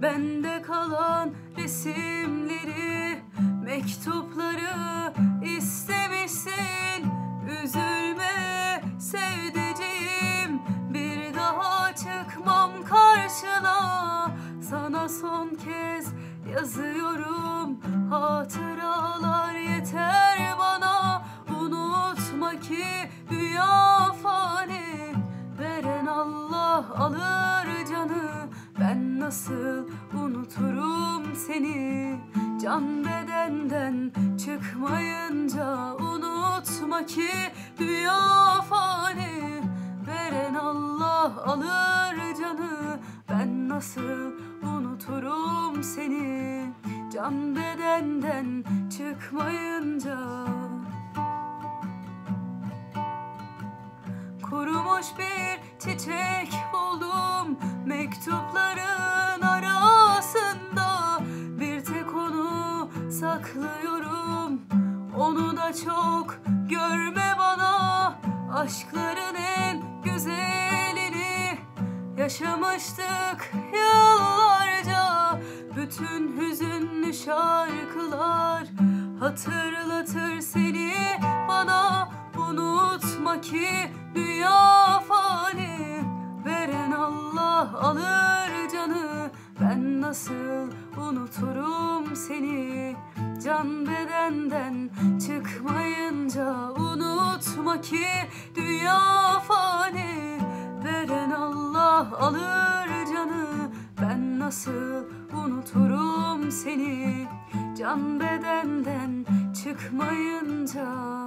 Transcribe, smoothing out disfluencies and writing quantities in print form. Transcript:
bende kalan resimleri, mektupları istemişsin. Üzülme sevdiceğim, bir daha çıkmam karşına. Sana son kez yazıyorum, hatıralar yeter bana. Unutma ki dünya fani, veren Allah alır canı. Ben nasıl unuturum seni, can bedenden çıkmayınca. Unutma ki dünya fani, veren Allah alır canı. Ben nasıl unuturum seni, can bedenden çıkmayınca. Kurumuş bir çiçek buldum mektupların arasında. Bir tek onu saklıyorum, onu da çok görme bana. Aşkların en güzelini yaşamıştık yıllarca. Bütün hüzünlü şarkılar hatırlatır seni bana. Unutma ki dünya fani, veren Allah alır canı. Ben nasıl unuturum seni, can bedenden çıkmayınca. Unutma ki dünya fani, veren Allah alır canı. Ben nasıl unuturum seni, can bedenden çıkmayınca.